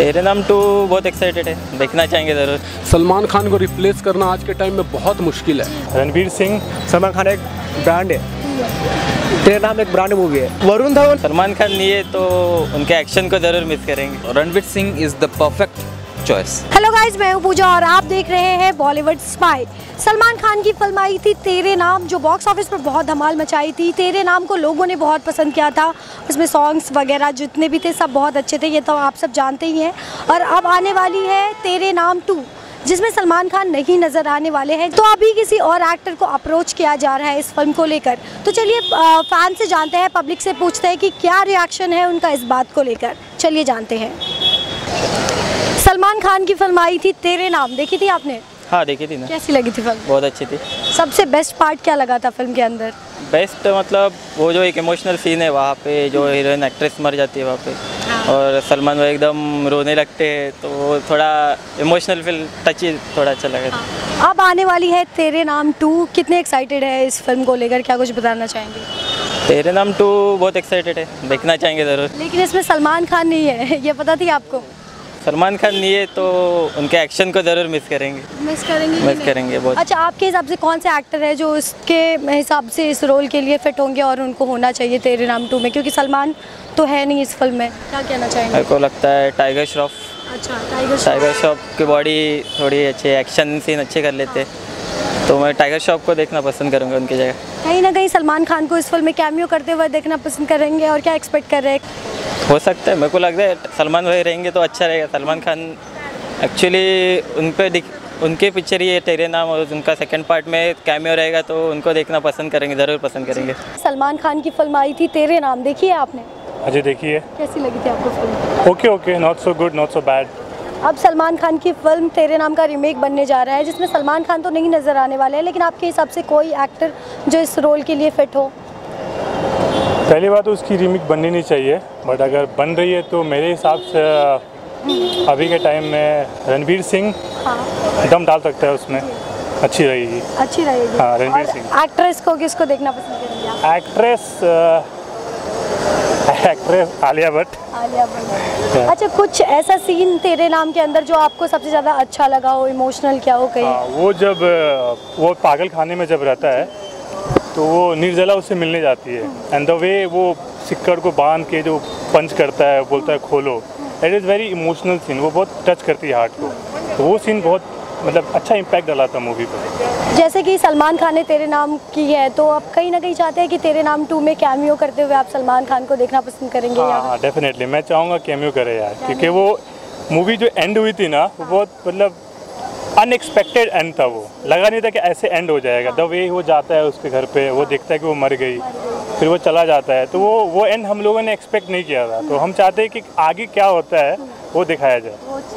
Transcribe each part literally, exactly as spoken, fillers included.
तेरे नाम टू बहुत एक्साइटेड है, देखना चाहेंगे ज़रूर। सलमान खान को रिप्लेस करना आज के टाइम में बहुत मुश्किल है। रणवीर सिंह, सलमान खान एक ब्रांड है, तेरे नाम एक ब्रांड मूवी है। वरुण धवन, सलमान खान नहीं है तो उनके एक्शन को ज़रूर मिस करेंगे। Ranveer Singh is the perfect choice. Hello guys, मैं हूं पूजा और आप देख रहे हैं बॉलीवुड स्माइल। सलमान खान की फिल्म आई थी तेरे नाम, जो बॉक्स ऑफिस पर बहुत धमाल मचाई थी। तेरे नाम को लोगों ने बहुत पसंद किया था, उसमें सॉन्ग्स वगैरह जितने भी थे सब बहुत अच्छे थे, ये तो आप सब जानते ही हैं। और अब आने वाली है तेरे नाम टू, जिसमें सलमान खान नहीं नज़र आने वाले हैं। तो अभी किसी और एक्टर को अप्रोच किया जा रहा है इस फिल्म को लेकर। तो चलिए फैन से जानते हैं, पब्लिक से पूछते हैं कि क्या रिएक्शन है उनका इस बात को लेकर। चलिए जानते हैं। सलमान खान की फिल्म आई थी तेरे नाम, देखी थी आपने? हाँ देखी थी ना। कैसी लगी थी फिल्म? बहुत अच्छी थी। सबसे बेस्ट पार्ट क्या लगा था फिल्म के अंदर? बेस्ट मतलब वो जो एक इमोशनल सीन है वहाँ पे, जो हीरोइन एक्ट्रेस मर जाती है वहाँ पे, हाँ। और सलमान भाई एकदम रोने लगते हैं, तो थोड़ा इमोशनल फील टच ही थोड़ा अच्छा लगा। हाँ। अब आने वाली है तेरे नाम टू, कितने एक्साइटेड है इस फिल्म को लेकर, क्या कुछ बताना चाहेंगे? तेरे नाम टू बहुत एक्साइटेड है, देखना चाहेंगे ज़रूर। लेकिन इसमें सलमान खान नहीं है, ये पता थी आपको? सलमान खान नहीं है तो उनके एक्शन को ज़रूर मिस करेंगे। मिस करेंगे मिस करेंगे बहुत। अच्छा, आपके हिसाब से कौन से एक्टर है जो इसके हिसाब से इस रोल के लिए फिट होंगे और उनको होना चाहिए तेरे नाम टू में, क्योंकि सलमान तो है नहीं इस फिल्म में, क्या कहना चाहेंगे? मेरे को लगता है टाइगर श्रॉफ। अच्छा, टाइगर टाइगर श्रॉफ की बॉडी थोड़ी अच्छी, एक्शन सीन अच्छे कर लेते, तो मैं टाइगर श्रॉफ को देखना पसंद करूँगा उनकी जगह। कहीं ना कहीं सलमान खान को इस फिल्म में कैमियो करते हुए देखना पसंद करेंगे, और क्या एक्सपेक्ट कर रहे हैं? हो सकता है, मेरे को लगता है सलमान भाई रहेंगे तो अच्छा रहेगा। सलमान खान एक्चुअली उन पे उनके पिक्चर ही है तेरे नाम, और उनका सेकंड पार्ट में कैमियो रहेगा तो उनको देखना पसंद करेंगे, ज़रूर पसंद करेंगे। सलमान खान की फिल्म आई थी तेरे नाम, देखी है आपने? अजय देखी है। कैसी लगी थी आपको film? Okay okay, not so good, not so bad. अब सलमान खान की फिल्म तेरे नाम का रीमेक बनने जा रहा है, जिसमें सलमान खान तो नहीं नज़र आने वाले हैं, लेकिन आपके हिसाब से कोई एक्टर जो इस रोल के लिए फिट हो? पहली बात तो उसकी रीमेक बननी नहीं चाहिए, बट अगर बन रही है तो मेरे हिसाब से अभी के टाइम में रणवीर सिंह हाँ। दम डाल सकता है उसमें, अच्छी रहेगी। अच्छी रहेगी, हाँ रणवीर सिंह। एक्ट्रेस को किसको देखना पसंद करेंगे? Actress actress Alia Bhatt. आलिया भट्ट। अच्छा, कुछ ऐसा सीन तेरे नाम के अंदर जो आपको सबसे ज़्यादा अच्छा लगा हो, इमोशनल क्या हो कहीं? हाँ, वो जब वो पागल खाने में जब रहता है तो वो निर्जला उससे मिलने जाती है, एंड द वे वो सिक्कड़ को बांध के जो पंच करता है, बोलता है खोलो, it is very emotional scene, वो बहुत टच करती है हार्ट को। तो वो सीन बहुत मतलब अच्छा इम्पैक्ट डाला था मूवी पर। जैसे कि सलमान खान ने तेरे नाम की है, तो आप कहीं ना कहीं चाहते हैं कि तेरे नाम टू में कैमियो करते हुए आप सलमान खान को देखना पसंद करेंगे? हाँ हाँ डेफिनेटली, मैं चाहूँगा कैमियो करे यार, क्योंकि वो मूवी जो एंड हुई थी ना, वो बहुत मतलब अनएक्सपेक्टेड एंड था। वो लगा नहीं था कि ऐसे एंड हो जाएगा। द वे वो जाता है उसके घर पे, वो देखता है कि वो मर गई, फिर वो चला जाता है, तो वो वो एंड हम लोगों ने एक्सपेक्ट नहीं किया था। तो हम चाहते हैं कि आगे क्या होता है वो दिखाया जाए,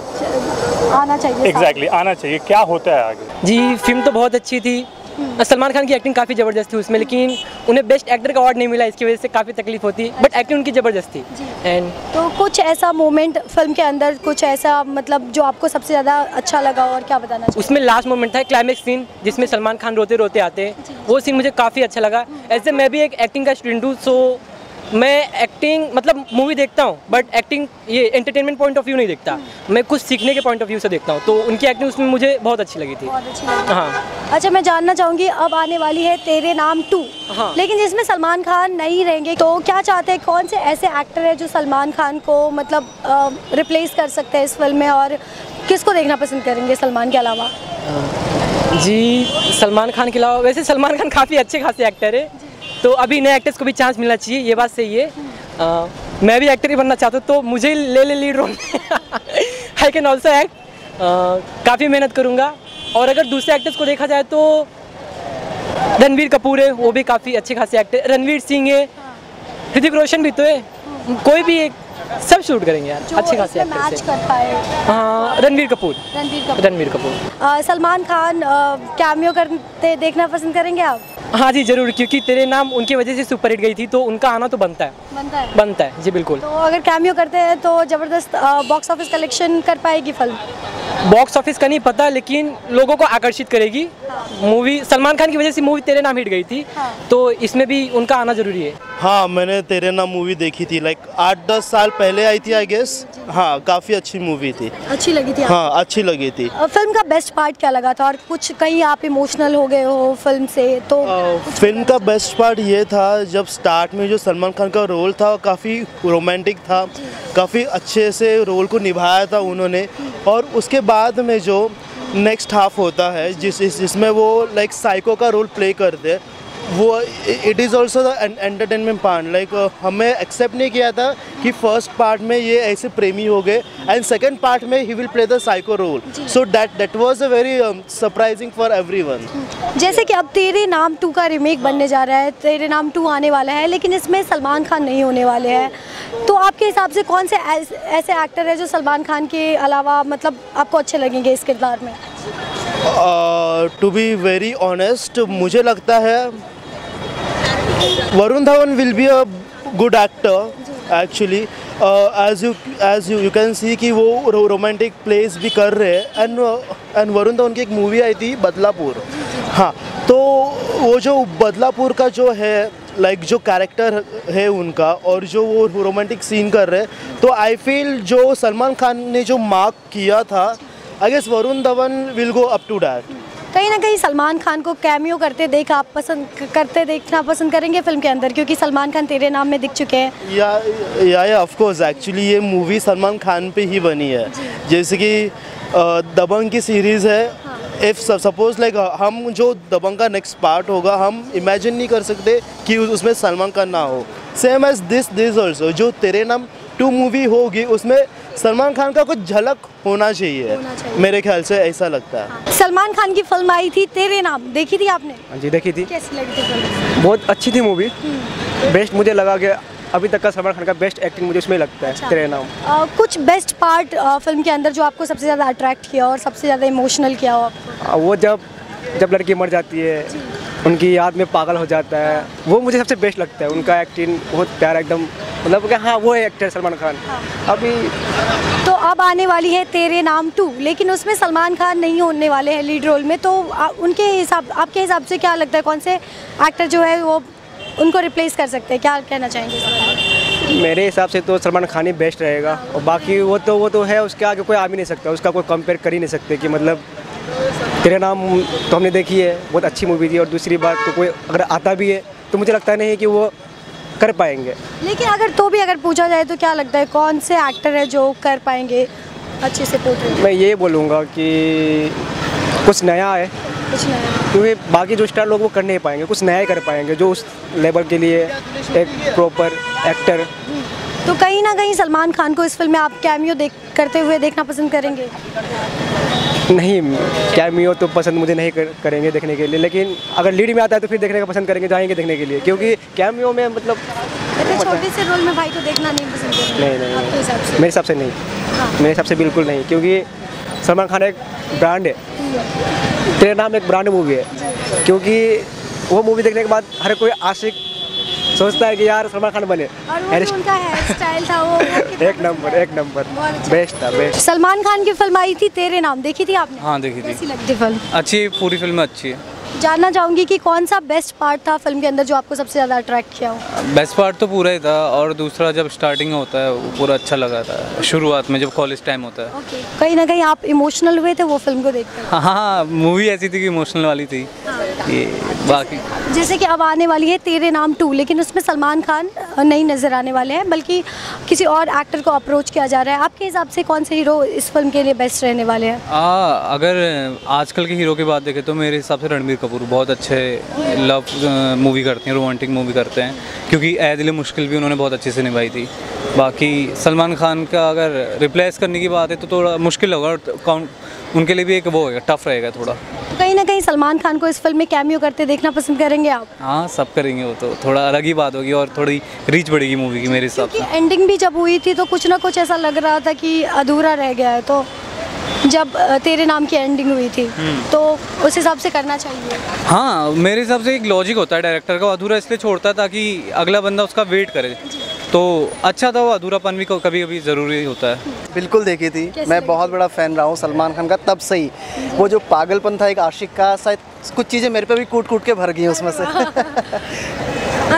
आना चाहिए। एग्जैक्टली आना चाहिए, क्या होता है आगे। जी, फिल्म तो बहुत अच्छी थी, सलमान खान की एक्टिंग काफ़ी ज़बरदस्त थी उसमें, लेकिन उन्हें बेस्ट एक्टर का अवार्ड नहीं मिला, इसकी वजह से काफ़ी तकलीफ होती, बट एक्टिंग उनकी ज़बरदस्त थी। एंड तो कुछ ऐसा मोमेंट फिल्म के अंदर, कुछ ऐसा मतलब जो आपको सबसे ज़्यादा अच्छा लगा, और क्या बताना चाहिए? उसमें लास्ट मोमेंट था क्लाइमेक्स सीन, जिसमें सलमान खान रोते रोते आते हैं, वो सीन मुझे काफ़ी अच्छा लगा। ऐसे मैं भी एक एक्टिंग का स्टूडेंट हूँ, सो मैं एक्टिंग मतलब मूवी देखता हूँ, बट एक्टिंग ये एंटरटेनमेंट पॉइंट ऑफ व्यू नहीं देखता, मैं कुछ सीखने के पॉइंट ऑफ व्यू से देखता हूँ। तो उनकी एक्टिंग उसमें मुझे बहुत अच्छी लगी थी। बहुत अच्छी लगी। हाँ। अच्छा, मैं जानना चाहूँगी, अब आने वाली है तेरे नाम टू, हाँ। लेकिन जिसमें सलमान खान नहीं रहेंगे, तो क्या चाहते हैं, कौन से ऐसे एक्टर है जो सलमान खान को मतलब रिप्लेस कर सकते हैं इस फिल्म में, और किसको देखना पसंद करेंगे सलमान के अलावा? जी, सलमान खान के अलावा वैसे सलमान खान काफ़ी अच्छे खासे एक्टर है, तो अभी नए एक्टर्स को भी चांस मिलना चाहिए, ये बात सही है। आ, मैं भी एक्टर ही बनना चाहता हूँ, तो मुझे ले ले lead role I can also act, काफ़ी मेहनत करूँगा। और अगर दूसरे एक्टर्स को देखा जाए तो रणवीर कपूर है, वो भी काफ़ी अच्छे खासे एक्टर, रणवीर सिंह है, ऋतिक रोशन भी तो है, कोई भी एक सब शूट करेंगे यार, अच्छे खासे मैच कर पाए। हाँ, रणवीर कपूर। रणवीर कपूर रणवीर कपूर। सलमान खान कैमियो करते देखना पसंद करेंगे आप? हाँ जी ज़रूर, क्योंकि तेरे नाम उनकी वजह से सुपर हिट गई थी, तो उनका आना तो बनता है। बनता है बनता है जी बिल्कुल। तो अगर कैमियो करते हैं तो ज़बरदस्त बॉक्स ऑफिस कलेक्शन कर पाएगी फिल्म? बॉक्स ऑफिस का नहीं पता, लेकिन लोगों को आकर्षित करेगी। हाँ। मूवी सलमान खान की वजह से मूवी तेरे नाम हिट गई थी, हाँ। तो इसमें भी उनका आना ज़रूरी है। हाँ, मैंने तेरे नाम मूवी देखी थी, लाइक आठ दस साल पहले आई थी आई गेस। हाँ, काफ़ी अच्छी मूवी थी। अच्छी लगी थी आपको? हाँ, अच्छी लगी थी। अ, फिल्म का बेस्ट पार्ट क्या लगा था, और कुछ कहीं आप इमोशनल हो गए हो फिल्म से तो? फिल्म का बेस्ट पार्ट ये था जब स्टार्ट में जो सलमान खान का रोल था काफ़ी रोमांटिक था, काफ़ी अच्छे से रोल को निभाया था उन्होंने। और उसके बाद में जो नेक्स्ट हाफ होता है जिस जिसमें वो लाइक साइको का रोल प्ले करते हैं, वो it is also the entertainment part. Like हमें एक्सेप्ट नहीं किया था कि फर्स्ट पार्ट में ये ऐसे प्रेमी हो गए एंड सेकेंड पार्ट में he will play the psycho role, so that that was a very surprising for everyone. जैसे कि अब तेरे नाम टू का रीमेक बनने जा रहा है, तेरे नाम टू आने वाला है, लेकिन इसमें सलमान खान नहीं होने वाले हैं, तो आपके हिसाब से कौन से ऐसे एक्टर है जो सलमान खान के अलावा मतलब आपको अच्छे लगेंगे इस किरदार में? टू बी वेरी ऑनेस्ट, मुझे लगता है Varun Dhawan will be a good actor actually. As you as you you can see कि वो रोमांटिक प्लेस भी कर रहे हैं। एंड एंड वरुण धवन की एक मूवी आई थी बदलापुर। हाँ, तो वो जो बदलापुर का जो है लाइक like, जो कैरेक्टर है उनका और जो वो रोमांटिक सीन कर रहे हैं, तो आई फील जो सलमान खान ने जो मार्क किया था, I guess Varun Dhawan will go up to that. कहीं ना कहीं सलमान खान को कैमियो करते देख आप पसंद करते देखना पसंद करेंगे फिल्म के अंदर, क्योंकि सलमान खान तेरे नाम में दिख चुके हैं। या या या ऑफ कोर्स, एक्चुअली ये मूवी सलमान खान पे ही बनी है। जैसे कि दबंग की सीरीज़ है, इफ़ सपोज लाइक हम जो दबंग का नेक्स्ट पार्ट होगा, हम इमेजिन नहीं कर सकते कि उसमें सलमान खान ना हो। Same as this this also, जो तेरे नाम टू मूवी होगी उसमें सलमान खान का कुछ झलक होना चाहिए, होना चाहिए। मेरे ख्याल से ऐसा लगता है। हाँ। सलमान खान की फिल्म आई थी तेरे नाम, देखी थी आपने? हाँ जी, देखी थी। कैसी लगी थी फिल्म? बहुत अच्छी थी मूवी। बेस्ट मुझे लगा कि अभी तक का सलमान खान का बेस्ट एक्टिंग मुझे उसमें लगता है। अच्छा। तेरे नाम आ, कुछ बेस्ट पार्ट फिल्म के अंदर जो आपको सबसे ज़्यादा अट्रैक्ट किया और सबसे ज़्यादा इमोशनल किया हो आपको? वो जब जब लड़की मर जाती है, उनकी याद में पागल हो जाता है, वो मुझे सबसे बेस्ट लगता है। उनका एक्टिंग बहुत प्यारा एकदम, मतलब कि हाँ वो है एक्टर सलमान खान। हाँ। अभी तो अब आने वाली है तेरे नाम टू, लेकिन उसमें सलमान खान नहीं होने वाले हैं लीड रोल में, तो आ, उनके हिसाब आपके हिसाब से क्या लगता है कौन से एक्टर जो है वो उनको रिप्लेस कर सकते हैं? क्या कहना चाहेंगे? मेरे हिसाब से तो सलमान खान ही बेस्ट रहेगा, और बाकी वो तो वो तो है, उसके आगे कोई आ भी नहीं सकता, उसका कोई कंपेयर कर ही नहीं सकते। कि मतलब तेरे नाम तो हमने देखी है, बहुत अच्छी मूवी थी, और दूसरी बात तो कोई अगर आता भी है तो मुझे लगता नहीं कि वो कर पाएंगे। लेकिन अगर तो भी अगर पूछा जाए तो क्या लगता है कौन से एक्टर है जो कर पाएंगे अच्छे से पोर्ट्रेट? मैं ये बोलूँगा कि कुछ नया है, कुछ नया, क्योंकि बाकी जो स्टार लोग वो कर नहीं पाएंगे, कुछ नया ही कर पाएंगे जो उस लेवल के लिए एक प्रॉपर एक्टर। तो कहीं ना कहीं सलमान खान को इस फिल्म में आप कैमियो देख करते हुए देखना पसंद करेंगे? नहीं, कैमियो तो पसंद मुझे नहीं कर, करेंगे देखने के लिए, लेकिन अगर लीड में आता है तो फिर देखने का पसंद करेंगे, जाएंगे देखने के लिए, क्योंकि कैमियो में मतलब छोटे से रोल में भाई को देखना नहीं पसंद करेंगे? नहीं नहीं, आपके हिसाब से? मेरे हिसाब से नहीं। हाँ। मेरे हिसाब से बिल्कुल नहीं, क्योंकि सलमान खान एक ब्रांड है, तेरे नाम एक ब्रांड मूवी है, क्योंकि वो मूवी देखने के बाद हर कोई आशिक सोचता है कि यार सलमान खान बने। और वो जो उनका हेयर स्टाइल था वो एक नंबर एक नंबर बेस्ट था, बेस्ट। सलमान खान की फिल्म आई थी तेरे नाम, देखी थी आपने? हाँ देखी थी। कैसी लगती फिल्म? अच्छी, पूरी फिल्म अच्छी है। जानना चाहूँगी कि कौन सा बेस्ट पार्ट था फिल्म के अंदर जो आपको सबसे ज़्यादा अट्रैक्ट किया हो? बेस्ट पार्ट तो पूरा ही था, और दूसरा जब स्टार्टिंग होता है वो पूरा अच्छा लगा था, शुरुआत में जब कॉलेज टाइम होता है। okay. कहीं ना कहीं आप इमोशनल हुए थे वो फिल्म को देखकर? हाँ हाँ, मूवी ऐसी थी कि इमोशनल वाली थी। हाँ। ये बाकी जैसे कि अब आने वाली है तेरे नाम टू, लेकिन उसमें सलमान खान नहीं नज़र आने वाले हैं, बल्कि किसी और एक्टर को अप्रोच किया जा रहा है। आपके हिसाब से कौन से हीरो इस फिल्म के लिए बेस्ट रहने वाले हैं? आ, अगर आजकल के हीरो की बात देखें तो मेरे हिसाब से रणबीर कपूर बहुत अच्छे लव मूवी करते हैं, रोमांटिक मूवी करते हैं, क्योंकि ऐ दिल मुश्किल भी उन्होंने बहुत अच्छे से निभाई थी। बाकी सलमान खान का अगर रिप्लेस करने की बात है तो थोड़ा मुश्किल होगा, उनके लिए भी एक वो होगा, टफ रहेगा थोड़ा। तो कहीं ना कहीं सलमान खान को इस फिल्म में कैमियो करते देखना पसंद करेंगे आप? हाँ, सब करेंगे, वो तो थोड़ा अलग ही बात होगी और थोड़ी रीच बढ़ेगी मूवी की मेरे हिसाब से। एंडिंग भी जब हुई थी तो कुछ ना कुछ ऐसा लग रहा था कि अधूरा रह गया है, तो जब तेरे नाम की एंडिंग हुई थी तो उस हिसाब से करना चाहिए। हाँ, मेरे हिसाब से एक लॉजिक होता है डायरेक्टर का, अधूरा इसलिए छोड़ता है ताकि अगला बंदा उसका वेट करे, तो अच्छा था वो अधूरापन भी कभी कभी ज़रूरी होता है। बिल्कुल देखी थी, मैं बहुत बड़ा फ़ैन रहा हूँ सलमान खान का तब से ही। वो जो पागलपन था एक आशिक का, शायद कुछ चीज़ें मेरे पे भी कूट कूट के भर गई उसमें से। अरे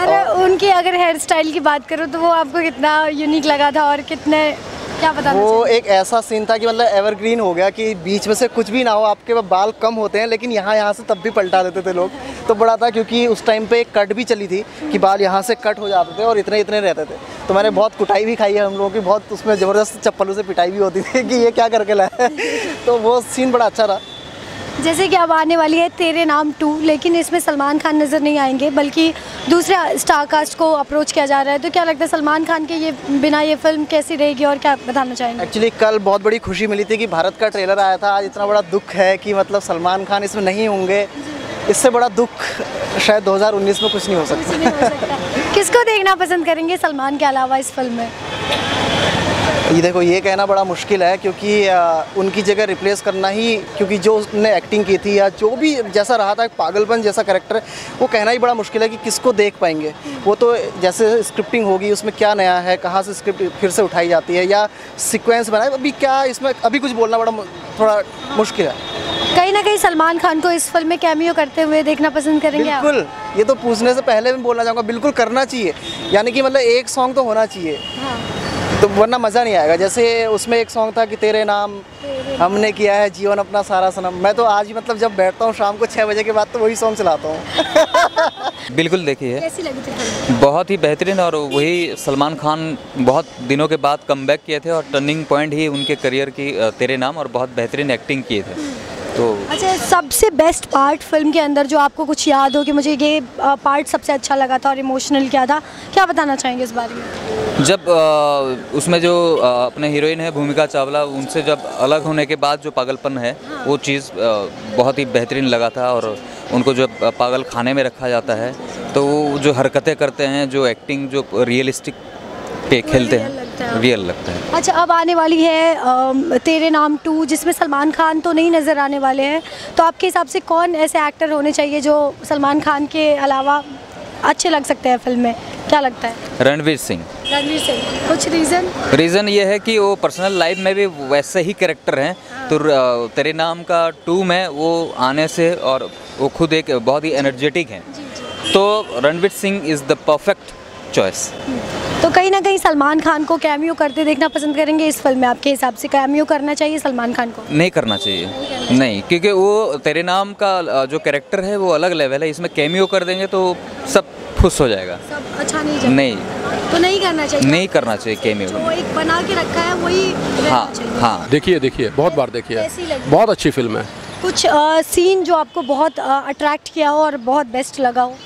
उनकी अगर हेयर स्टाइल की बात करूँ तो वो आपको कितना यूनिक लगा था और कितने, क्या बताना वो चाहिए? एक ऐसा सीन था कि मतलब एवरग्रीन हो गया कि बीच में से कुछ भी ना हो, आपके बाल कम होते हैं लेकिन यहाँ यहाँ से तब भी पलटा देते थे लोग, तो बड़ा था क्योंकि उस टाइम पे एक कट भी चली थी कि बाल यहाँ से कट हो जाते थे और इतने इतने रहते थे। तो मैंने बहुत कुटाई भी खाई है हम लोगों की, बहुत उसमें ज़बरदस्त चप्पलों से पिटाई भी होती थी कि ये क्या करके लाया तो वो सीन बड़ा अच्छा था। जैसे कि अब आने वाली है तेरे नाम टू, लेकिन इसमें सलमान खान नज़र नहीं आएंगे बल्कि दूसरे स्टार कास्ट को अप्रोच किया जा रहा है, तो क्या लगता है सलमान खान के ये बिना ये फिल्म कैसी रहेगी और क्या बताना चाहेंगे? एक्चुअली कल बहुत बड़ी खुशी मिली थी कि भारत का ट्रेलर आया था, आज इतना बड़ा दुख है कि मतलब सलमान खान इसमें नहीं होंगे। इससे बड़ा दुख शायद दो हज़ार उन्नीस में कुछ नहीं हो सकता। किसको देखना पसंद करेंगे सलमान के अलावा इस फिल्म में? ये देखो, ये कहना बड़ा मुश्किल है क्योंकि आ, उनकी जगह रिप्लेस करना ही, क्योंकि जो उसने एक्टिंग की थी या जो भी जैसा रहा था, एक पागलपन जैसा कैरेक्टर, वो कहना ही बड़ा मुश्किल है कि किसको देख पाएंगे। वो तो जैसे स्क्रिप्टिंग होगी उसमें क्या नया है, कहाँ से स्क्रिप्ट फिर से उठाई जाती है या सीक्वेंस बनाए, अभी क्या इसमें अभी कुछ बोलना बड़ा थोड़ा मुश्किल है। कहीं ना कहीं सलमान खान को इस फिल्म में कैमियो करते हुए देखना पसंद करेंगे आप? बिल्कुल, ये तो पूछने से पहले मैं बोलना चाहूँगा, बिल्कुल करना चाहिए, यानी कि मतलब एक सॉन्ग तो होना चाहिए। हाँ। तो वरना मज़ा नहीं आएगा। जैसे उसमें एक सॉन्ग था कि तेरे नाम हमने किया है जीवन अपना सारा सनम, मैं तो आज मतलब जब बैठता हूँ शाम को छः बजे के बाद तो वही सॉन्ग चलाता हूँ। बिल्कुल देखिए, कैसी लगी थी फिल्म? बहुत ही बेहतरीन, और वही सलमान खान बहुत दिनों के बाद कमबैक किए थे और टर्निंग पॉइंट ही उनके करियर की तेरे नाम, और बहुत बेहतरीन एक्टिंग किए थे। तो अच्छा, सबसे बेस्ट पार्ट फिल्म के अंदर जो आपको कुछ याद हो कि मुझे ये पार्ट सबसे अच्छा लगा था और इमोशनल क्या था, क्या बताना चाहेंगे इस बारे में? जब आ, उसमें जो आ, अपने हीरोइन है भूमिका चावला, उनसे जब अलग होने के बाद जो पागलपन है, हाँ। वो चीज़ बहुत ही बेहतरीन लगा था। और उनको जब पागल खाने में रखा जाता है तो वो जो हरकतें करते हैं, जो एक्टिंग जो रियलिस्टिक पे खेलते हैं, रियल लगता है। अच्छा, अब आने वाली है आ, तेरे नाम टू, जिसमें सलमान खान तो नहीं नज़र आने वाले हैं, तो आपके हिसाब से कौन ऐसे एक्टर होने चाहिए जो सलमान खान के अलावा अच्छे लग सकते हैं फिल्म में, क्या लगता है? रणवीर सिंह। रणवीर सिंह, कुछ रीज़न? रीज़न ये है कि वो पर्सनल लाइफ में भी वैसे ही कैरेक्टर हैं। हाँ। तो तेरे नाम का टू में वो आने से, और वो खुद एक बहुत ही एनर्जेटिक हैं, तो Ranveer Singh is the perfect choice. तो कहीं ना कहीं सलमान खान को कैमियो करते देखना पसंद करेंगे इस फिल्म में? आपके हिसाब से कैमियो करना चाहिए सलमान खान को? नहीं करना चाहिए, नहीं, नहीं, क्योंकि वो तेरे नाम का जो कैरेक्टर है वो अलग लेवल है, इसमें कैमियो कर देंगे तो सब खुश हो जाएगा, सब अच्छा नहीं जाएगा। नहीं, तो नहीं करना चाहिए, नहीं करना चाहिए कैमियो। जो एक बना के रखा है वही हाँ हाँ देखिए देखिए बहुत बार देखिए है, बहुत अच्छी फिल्म है। कुछ आ, सीन जो आपको बहुत अट्रैक्ट किया हो और बहुत बेस्ट लगा हो?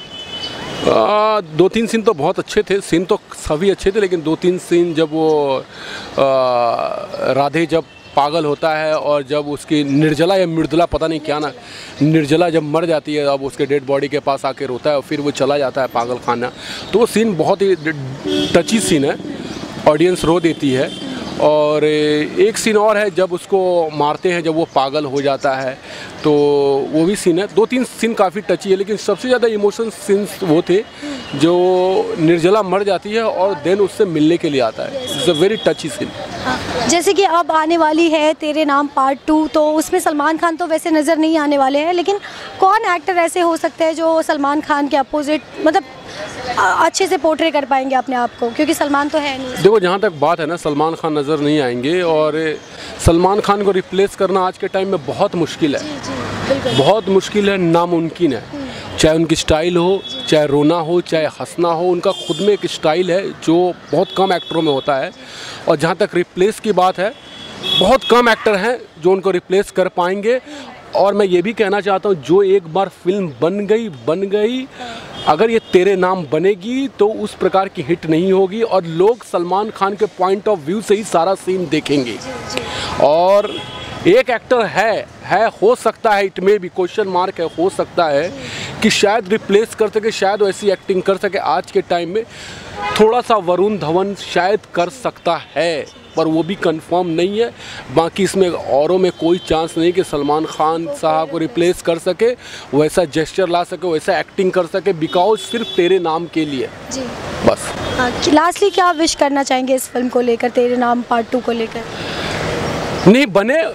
आ, दो तीन सीन तो बहुत अच्छे थे, सीन तो सभी अच्छे थे, लेकिन दो तीन सीन जब वो आ, राधे जब पागल होता है और जब उसकी निर्जला या मृदुला पता नहीं क्या ना, निर्जला जब मर जाती है, अब उसके डेड बॉडी के पास आके रोता है और फिर वो चला जाता है पागल खाना, तो वो सीन बहुत ही टची सीन है, ऑडियंस रो देती है। और एक सीन और है जब उसको मारते हैं, जब वो पागल हो जाता है, तो वो भी सीन है। दो तीन सीन काफ़ी टची है, लेकिन सबसे ज़्यादा इमोशन सीन्स वो थे जो निर्जला मर जाती है और देन उससे मिलने के लिए आता है। It's a very touchy scene. जैसे कि अब आने वाली है तेरे नाम पार्ट टू, तो उसमें सलमान खान तो वैसे नज़र नहीं आने वाले हैं, लेकिन कौन एक्टर ऐसे हो सकते हैं जो सलमान खान के अपोजिट मतलब अच्छे से पोर्ट्रे कर पाएंगे अपने आप को, क्योंकि सलमान तो है नहीं। देखो, जहाँ तक बात है ना, सलमान खान नज़र नहीं आएंगे और सलमान खान को रिप्लेस करना आज के टाइम में बहुत मुश्किल है, जी, जी, बहुत मुश्किल है, नामुमकिन है। चाहे उनकी स्टाइल हो, चाहे रोना हो, चाहे हंसना हो, उनका खुद में एक स्टाइल है जो बहुत कम एक्टरों में होता है। और जहाँ तक रिप्लेस की बात है, बहुत कम एक्टर हैं जो उनको रिप्लेस कर पाएंगे। और मैं ये भी कहना चाहता हूँ, जो एक बार फिल्म बन गई बन गई अगर ये तेरे नाम बनेगी तो उस प्रकार की हिट नहीं होगी और लोग सलमान खान के पॉइंट ऑफ व्यू से ही सारा सीन देखेंगे। और एक एक्टर है है हो सकता है, इट में भी क्वेश्चन मार्क है, हो सकता है कि शायद रिप्लेस कर सके, शायद वैसी एक्टिंग कर सके आज के टाइम में, थोड़ा सा वरुण धवन शायद कर सकता है, पर वो भी कंफर्म नहीं है। बाकी इसमें औरों में कोई चांस नहीं कि सलमान खान साहब को रिप्लेस कर सके, वैसा जेस्चर ला सके, वैसा एक्टिंग कर सके, बिकॉज सिर्फ तेरे नाम के लिए जी। बस लास्टली क्या विश करना चाहेंगे इस फिल्म को लेकर, तेरे नाम पार्ट टू को लेकर? नहीं बने,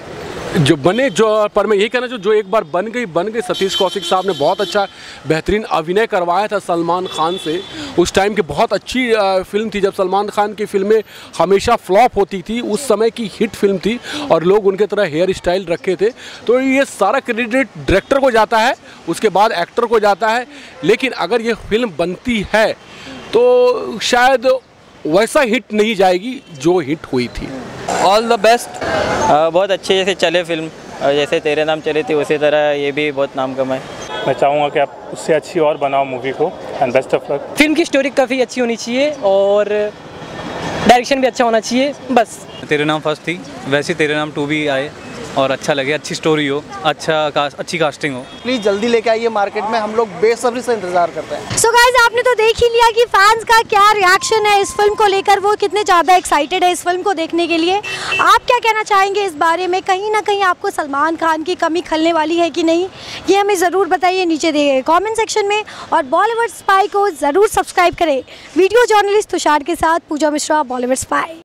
जो बने जो पर मैं यही कहना जो जो एक बार बन गई बन गई सतीश कौशिक साहब ने बहुत अच्छा बेहतरीन अभिनय करवाया था सलमान खान से। उस टाइम की बहुत अच्छी फिल्म थी, जब सलमान खान की फिल्में हमेशा फ्लॉप होती थी, उस समय की हिट फिल्म थी और लोग उनके तरह हेयर स्टाइल रखे थे। तो ये सारा क्रेडिट डायरेक्टर को जाता है, उसके बाद एक्टर को जाता है। लेकिन अगर ये फिल्म बनती है तो शायद वैसा हिट नहीं जाएगी जो हिट हुई थी। All the best. बहुत अच्छे से चले फिल्म, और जैसे तेरे नाम चली थी उसी तरह ये भी बहुत नाम कमाए। मैं चाहूँगा कि आप उससे अच्छी और बनाओ मूवी को, and best of luck. Film की स्टोरी काफ़ी अच्छी होनी चाहिए और डायरेक्शन भी अच्छा होना चाहिए, बस। तेरे नाम फर्स्ट थी, वैसे तेरे नाम टू भी आए और अच्छा लगे, अच्छी स्टोरी हो, अच्छा कास्ट, अच्छी कास्टिंग हो। प्लीज़ जल्दी लेके आइए मार्केट में, हम लोग बेसब्री से इंतजार करते हैं। सो गाइस, आपने तो देख ही लिया कि फैंस का क्या रिएक्शन है इस फिल्म को लेकर, वो कितने ज़्यादा एक्साइटेड है इस फिल्म को देखने के लिए। आप क्या कहना चाहेंगे इस बारे में? कहीं ना कहीं आपको सलमान खान की कमी खलने वाली है कि नहीं, ये हमें ज़रूर बताइए नीचे दिए गए कॉमेंट सेक्शन में। और बॉलीवुड स्पाई को ज़रूर सब्सक्राइब करें। वीडियो जर्नलिस्ट तुषार के साथ पूजा मिश्रा, बॉलीवुड स्पाई।